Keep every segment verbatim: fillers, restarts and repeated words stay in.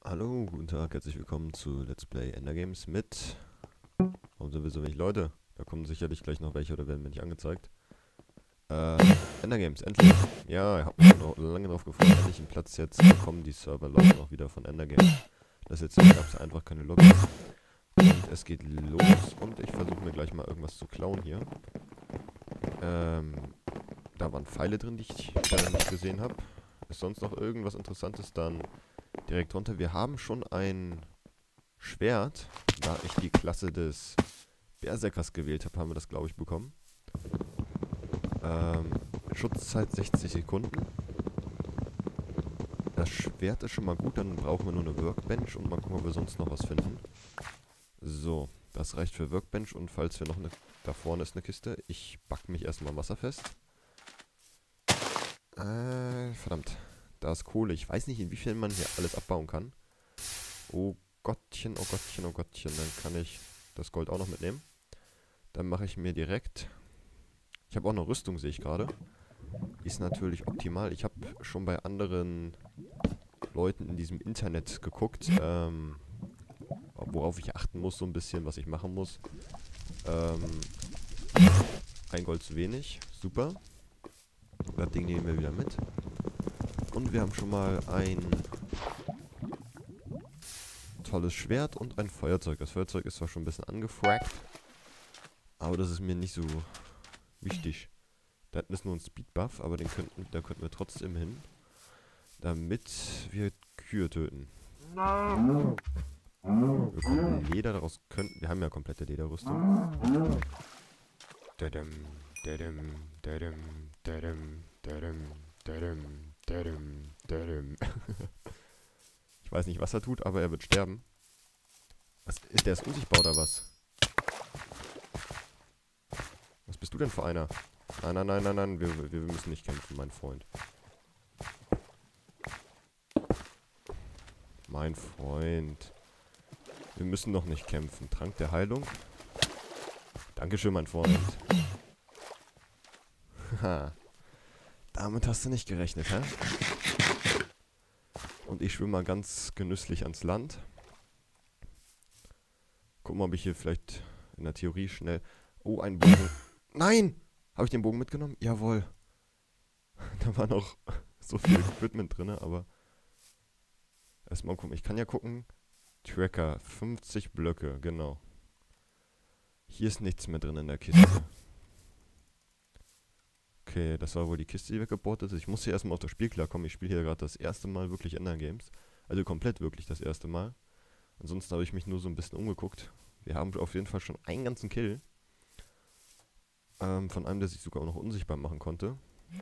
Hallo, guten Tag, herzlich willkommen zu Let's Play Endergames mit... Warum sind wir so wenig Leute? Da kommen sicherlich gleich noch welche oder werden mir nicht angezeigt. Äh, Endergames, endlich! Ja, ich habe mich noch lange drauf gefreut, endlich einen Platz jetzt bekommen. Die Server laufen auch wieder von Endergames. Das jetzt gab es einfach keine Lobby. Und es geht los und ich versuche mir gleich mal irgendwas zu klauen hier. Ähm, da waren Pfeile drin, die ich leider nicht gesehen habe. Ist sonst noch irgendwas Interessantes, dann direkt drunter. Wir haben schon ein Schwert, da ich die Klasse des Berserkers gewählt habe, haben wir das, glaube ich, bekommen. Ähm, Schutzzeit sechzig Sekunden. Das Schwert ist schon mal gut, dann brauchen wir nur eine Workbench und mal gucken, ob wir sonst noch was finden. So, das reicht für Workbench und falls wir noch eine... Da vorne ist eine Kiste. Ich back mich erstmal wasserfest. Äh, verdammt. Da ist Kohle. Ich weiß nicht, inwiefern man hier alles abbauen kann. Oh Gottchen, oh Gottchen, oh Gottchen. Dann kann ich das Gold auch noch mitnehmen. Dann mache ich mir direkt... Ich habe auch eine Rüstung, sehe ich gerade. Ist natürlich optimal. Ich habe schon bei anderen Leuten in diesem Internet geguckt, ähm, worauf ich achten muss, so ein bisschen, was ich machen muss. Ähm, ein Gold zu wenig. Super. Das Ding nehmen wir wieder mit. Und wir haben schon mal ein tolles Schwert und ein Feuerzeug. Das Feuerzeug ist zwar schon ein bisschen angefragt, aber das ist mir nicht so wichtig. Da hinten ist nur ein Speedbuff, aber den könnten, da könnten wir trotzdem hin, damit wir Kühe töten. Wir bekommen Leder, daraus könnten... Wir haben ja komplette Lederrüstung. Dadam, dadam, dadam, dadam, dadam, dadam, dadam, dadam. Ich weiß nicht, was er tut, aber er wird sterben. Was ist der ist unsichtbar oder was? Was bist du denn für einer? Nein, nein, nein, nein, nein, wir, wir, wir müssen nicht kämpfen, mein Freund. Mein Freund. Wir müssen noch nicht kämpfen. Trank der Heilung. Dankeschön, mein Freund. Haha. Damit hast du nicht gerechnet, hä? Und ich schwimme mal ganz genüsslich ans Land. Gucken mal, ob ich hier vielleicht in der Theorie schnell... Oh, ein Bogen. Nein! Habe ich den Bogen mitgenommen? Jawohl. Da war noch so viel Equipment drin, aber... Erstmal gucken. Ich kann ja gucken. Tracker. fünfzig Blöcke, genau. Hier ist nichts mehr drin in der Kiste. Okay, das war wohl die Kiste, die weggebaut ist. Ich muss hier erstmal auf das Spiel klarkommen. Ich spiele hier gerade das erste Mal wirklich Endergames. Also komplett wirklich das erste Mal. Ansonsten habe ich mich nur so ein bisschen umgeguckt. Wir haben auf jeden Fall schon einen ganzen Kill. Ähm, von einem, der sich sogar auch noch unsichtbar machen konnte.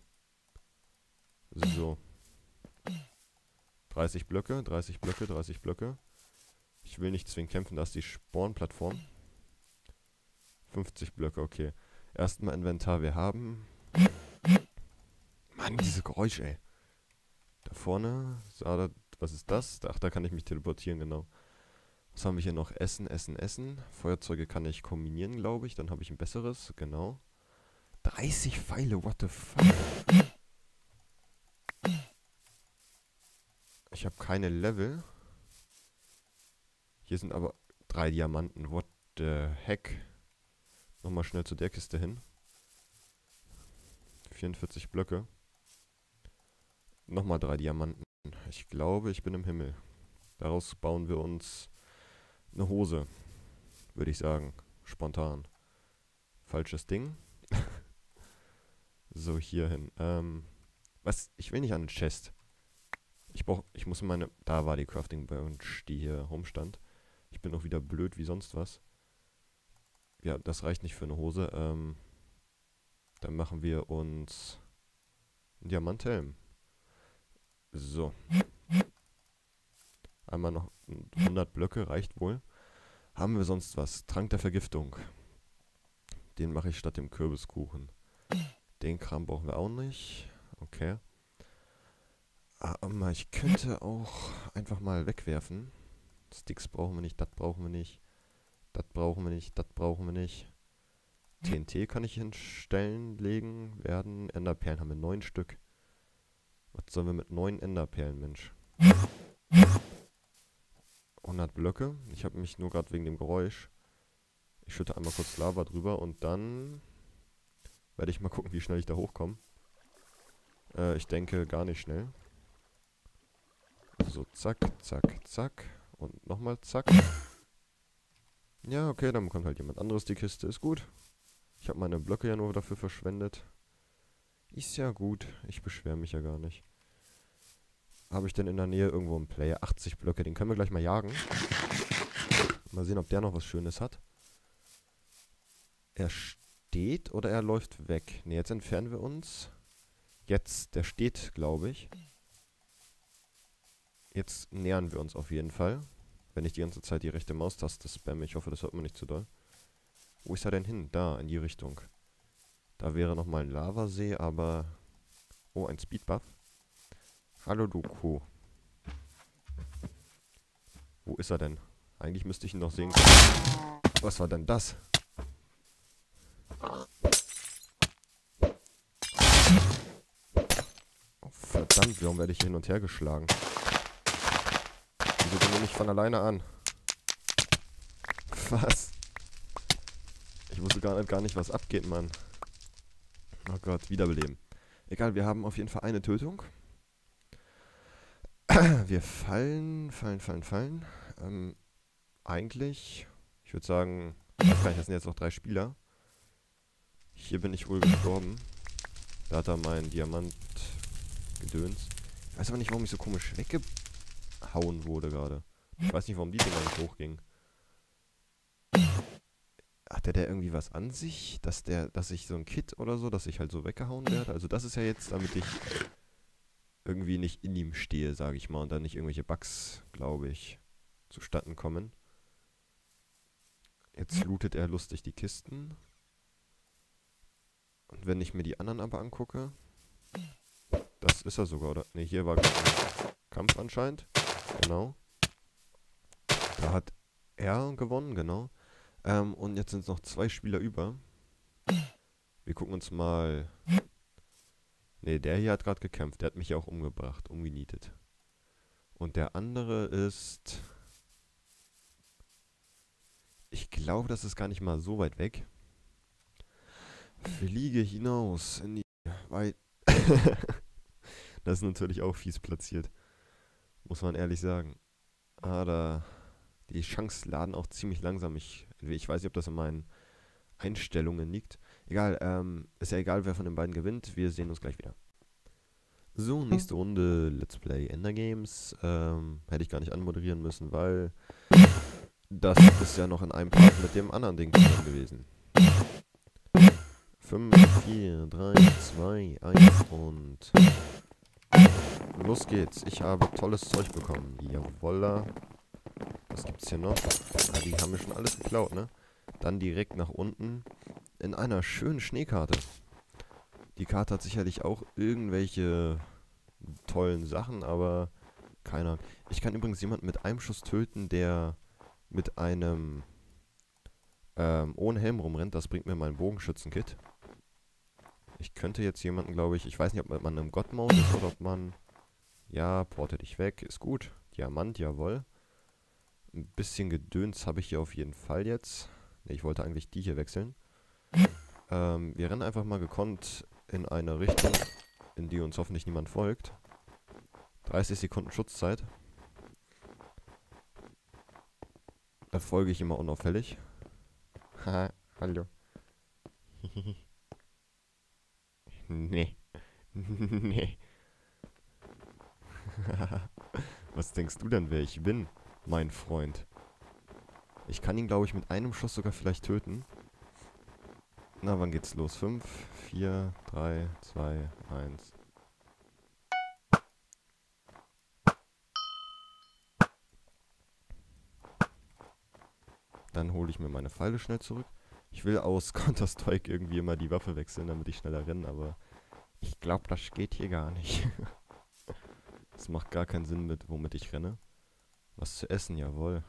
So. dreißig Blöcke, dreißig Blöcke, dreißig Blöcke. Ich will nicht zwingend kämpfen, da ist die Spawn-Plattform. fünfzig Blöcke, okay. Erstmal Inventar, wir haben... Mann, diese Geräusche, ey. Da vorne, da, was ist das? Ach, da kann ich mich teleportieren, genau. Was haben wir hier noch? Essen, Essen, Essen. Feuerzeuge kann ich kombinieren, glaube ich. Dann habe ich ein besseres, genau. dreißig Pfeile, what the fuck? Ich habe keine Level. Hier sind aber drei Diamanten, what the heck? Nochmal schnell zu der Kiste hin. vierundvierzig Blöcke. Nochmal drei Diamanten. Ich glaube, ich bin im Himmel. Daraus bauen wir uns eine Hose, würde ich sagen. Spontan. Falsches Ding. So, hier hin. Ähm, was? Ich will nicht an den Chest. Ich brauch, ich muss meine... Da war die Crafting Bench, die hier rumstand. Ich bin auch wieder blöd wie sonst was. Ja, das reicht nicht für eine Hose. Ähm, dann machen wir uns einen Diamanthelm. So. Einmal noch hundert Blöcke, reicht wohl. Haben wir sonst was? Trank der Vergiftung. Den mache ich statt dem Kürbiskuchen. Den Kram brauchen wir auch nicht. Okay. Aber ich könnte auch einfach mal wegwerfen. Sticks brauchen wir nicht, das brauchen wir nicht. Das brauchen wir nicht, das brauchen wir nicht. T N T kann ich hinstellen, legen, werden. Enderperlen haben wir neun Stück. Was sollen wir mit neun Enderperlen, Mensch? Einer hat Blöcke. Ich habe mich nur gerade wegen dem Geräusch. Ich schütte einmal kurz Lava drüber und dann werde ich mal gucken, wie schnell ich da hochkomme. Äh, ich denke gar nicht schnell. So, zack, zack, zack. Und nochmal zack. Ja, okay, dann bekommt halt jemand anderes die Kiste. Ist gut. Ich habe meine Blöcke ja nur dafür verschwendet. Ist ja gut. Ich beschwere mich ja gar nicht. Habe ich denn in der Nähe irgendwo einen Player? achtzig Blöcke, den können wir gleich mal jagen. Mal sehen, ob der noch was Schönes hat. Er steht oder er läuft weg? Ne, jetzt entfernen wir uns. Jetzt, der steht, glaube ich. Jetzt nähern wir uns auf jeden Fall. Wenn ich die ganze Zeit die rechte Maustaste spamme. Ich hoffe, das hört man nicht zu doll. Wo ist er denn hin? Da, in die Richtung. Da wäre nochmal ein Lavasee, aber... Oh, ein Speedbuff. Hallo, du Kuh. Wo ist er denn? Eigentlich müsste ich ihn noch sehen können. Was war denn das? Oh, verdammt, warum werde ich hier hin und her geschlagen? Wieso gehen wir nicht von alleine an? Was? Ich wusste gar nicht, gar nicht, was abgeht, Mann. Oh Gott, wiederbeleben. Egal, wir haben auf jeden Fall eine Tötung. Wir fallen, fallen, fallen, fallen. Ähm, eigentlich, ich würde sagen, ich weiß gar nicht, das sind jetzt noch drei Spieler. Hier bin ich wohl gestorben. Da hat er mein Diamant gedöns. Ich weiß aber nicht, warum ich so komisch weggehauen wurde gerade. Ich weiß nicht, warum die Dinger nicht hochgingen. Hat der, der irgendwie was an sich? Dass der, dass ich so ein Kit oder so, dass ich halt so weggehauen werde? Also das ist ja jetzt, damit ich irgendwie nicht in ihm stehe, sage ich mal. Und dann nicht irgendwelche Bugs, glaube ich, zustatten kommen. Jetzt lootet er lustig die Kisten. Und wenn ich mir die anderen aber angucke... Das ist er sogar, oder? Ne, hier war ein Kampf anscheinend. Genau. Da hat er gewonnen, genau. Ähm, und jetzt sind es noch zwei Spieler über. Wir gucken uns mal... Ne, der hier hat gerade gekämpft. Der hat mich ja auch umgebracht, umgenietet. Und der andere ist... Ich glaube, das ist gar nicht mal so weit weg. Fliege hinaus in die... Weit... Das ist natürlich auch fies platziert. Muss man ehrlich sagen. Ah, da... Die Chancen laden auch ziemlich langsam. Ich, ich weiß nicht, ob das in meinen Einstellungen liegt. Egal, ähm, ist ja egal, wer von den beiden gewinnt. Wir sehen uns gleich wieder. So, nächste Runde Let's Play Ender Games. Ähm, hätte ich gar nicht anmoderieren müssen, weil das ist ja noch in einem Part mit dem anderen Ding zusammen gewesen. fünf, vier, drei, zwei, eins und... Los geht's. Ich habe tolles Zeug bekommen. Jawolla. Was gibt's hier noch? Ah, die haben mir schon alles geklaut, ne? Dann direkt nach unten in einer schönen Schneekarte. Die Karte hat sicherlich auch irgendwelche tollen Sachen, aber keine Ahnung. Ich kann übrigens jemanden mit einem Schuss töten, der mit einem ähm, ohne Helm rumrennt. Das bringt mir mein Bogenschützenkit. Ich könnte jetzt jemanden, glaube ich, ich weiß nicht, ob man im God-Mode ist oder ob man... Ja, porte dich weg, ist gut. Diamant, jawohl. Ein bisschen Gedöns habe ich hier auf jeden Fall jetzt. Ne, ich wollte eigentlich die hier wechseln. Ähm, wir rennen einfach mal gekonnt in eine Richtung, in die uns hoffentlich niemand folgt. dreißig Sekunden Schutzzeit. Da folge ich immer unauffällig. Haha, hallo. Nee. Nee. Was denkst du denn, wer ich bin, mein Freund? Ich kann ihn, glaube ich, mit einem Schuss sogar vielleicht töten. Na, wann geht's los? fünf, vier, drei, zwei, eins. Dann hole ich mir meine Pfeile schnell zurück. Ich will aus Counter-Strike irgendwie immer die Waffe wechseln, damit ich schneller renne, aber ich glaube, das geht hier gar nicht. Das macht gar keinen Sinn, mit womit ich renne. Was zu essen, jawohl.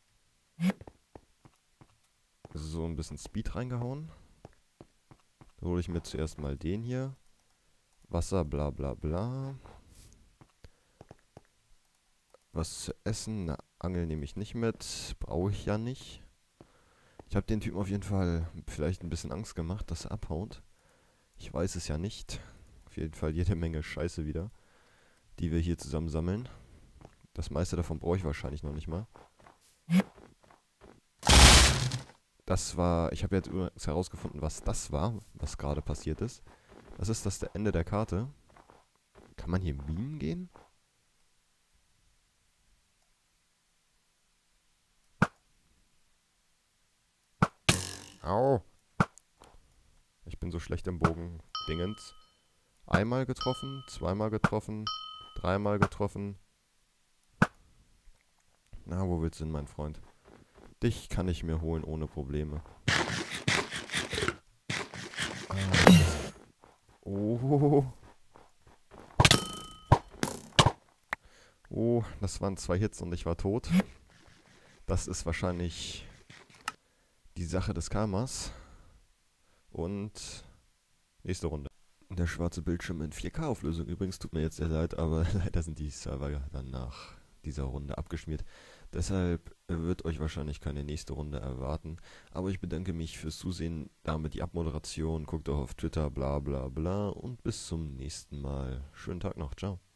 So ein bisschen Speed reingehauen. Da hole ich mir zuerst mal den hier. Wasser, bla bla bla. Was zu essen? Eine Angel nehme ich nicht mit. Brauche ich ja nicht. Ich habe den Typen auf jeden Fall vielleicht ein bisschen Angst gemacht, dass er abhaut. Ich weiß es ja nicht. Auf jeden Fall jede Menge Scheiße wieder, die wir hier zusammen sammeln. Das meiste davon brauche ich wahrscheinlich noch nicht mal. Das war, ich habe jetzt übrigens herausgefunden, was das war, was gerade passiert ist. Das ist das Ende der Karte. Kann man hier Minen gehen? Au! Ich bin so schlecht im Bogen. Dingens. Einmal getroffen, zweimal getroffen, dreimal getroffen. Na, wo willst du hin, mein Freund? Dich kann ich mir holen ohne Probleme. Ah, oh. Oh, das waren zwei Hits und ich war tot. Das ist wahrscheinlich die Sache des Karmas. Und nächste Runde. Der schwarze Bildschirm in vier K-Auflösung. Übrigens tut mir jetzt sehr leid, aber leider sind die Server dann nach dieser Runde abgeschmiert. Deshalb wird euch wahrscheinlich keine nächste Runde erwarten. Aber ich bedanke mich fürs Zusehen. Damit die Abmoderation. Guckt auch auf Twitter, bla bla bla. Und bis zum nächsten Mal. Schönen Tag noch. Ciao.